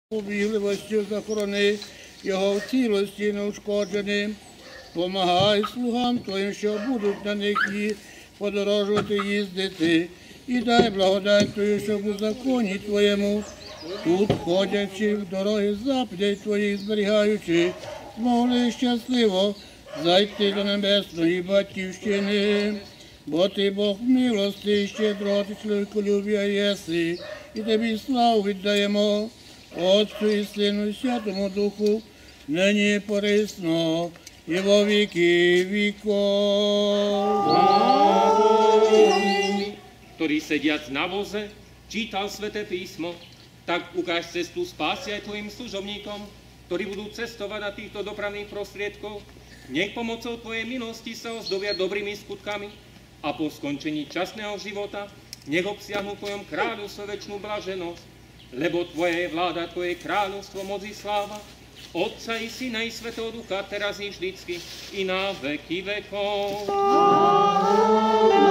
Побігливостю захорони його в цілості неушкодженим. Помагай слугам твоїм, що будуть на них подорожувати, їздити, і дай благодать твою, щоб у законі твоєму, тут ходячи в дороги заповідей твоїх зберігаючи, змогли щасливо зайти до небесної батьківщини. Бо ти Бог милости, щедроти, чоловіколюбія єси, і тобі славу віддаємо, Отцю і Сину, і Святому Духу, нині і присно, і во віки віков. Ktorý sediac na voze, čítal sväté písmo, tak ukáž cestu spásy aj tvojim služobníkom, ktorí budú cestovať na týchto dopravných prostriedkoch. Nech pomocou tvojej milosti sa ozdobia dobrými skutkami a po skončení časného života nech obsiahnu v tvojom kráľovstve večnú blaženosť, lebo tvoje je vláda, tvoje kráľovstvo, moc i sláva, Otca i Syna i Svätého Ducha, teraz i vždycky, i na veky vekov.